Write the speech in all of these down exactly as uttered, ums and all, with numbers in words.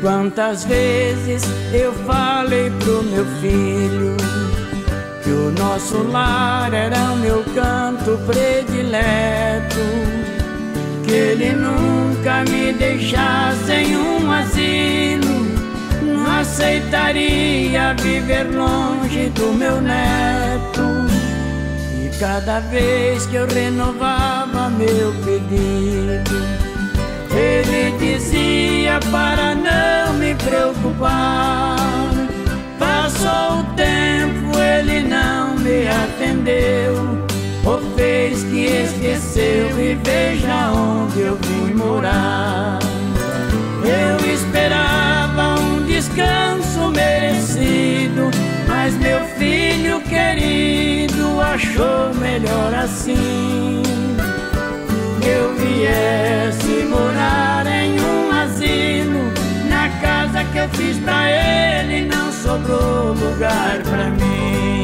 Quantas vezes eu falei pro meu filho que o nosso lar era o meu canto predileto, que ele nunca me deixasse em um asilo, não aceitaria viver longe do meu neto. E cada vez que eu renovava meu pedido, ele dizia para não me preocupar. Passou o tempo, ele não me atendeu, ou fez que esqueceu, e veja onde eu vim morar. Eu esperava um descanso merecido, mas meu filho querido achou melhor assim que eu viesse morar em um asilo. Na casa que eu fiz pra ele não sobrou lugar pra mim.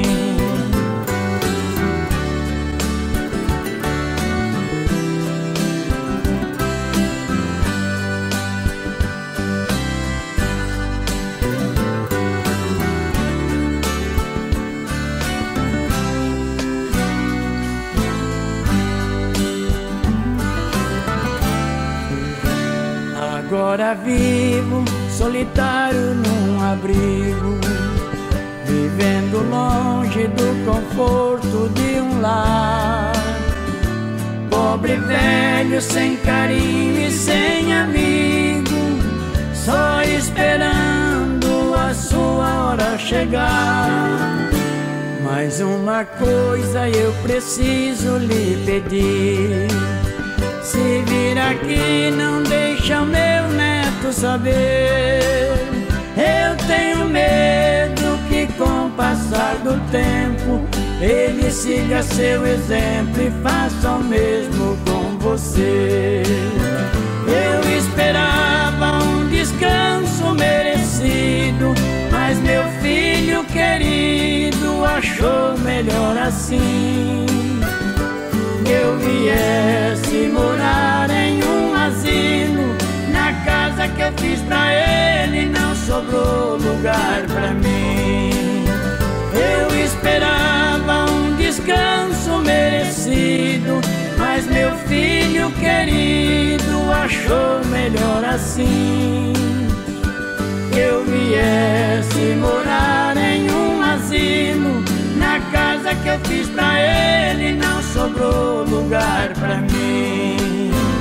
Agora vivo solitário num abrigo, vivendo longe do conforto de um lar. Pobre velho sem carinho e sem amigo, só esperando a sua hora chegar. Mas uma coisa eu preciso lhe pedir: se vir aqui, não deixa o meu neto saber. Eu tenho medo que com o passar do tempo ele siga seu exemplo e faça o mesmo com você. Eu esperava um descanso merecido, mas meu filho querido achou melhor assim que eu viesse morar em um asilo. Na casa que eu fiz pra ele não sobrou lugar pra mim. Eu esperava um descanso merecido, mas meu filho querido achou melhor assim que eu viesse morar em um asilo. Na casa que eu fiz pra ele não sobrou lugar pra mim.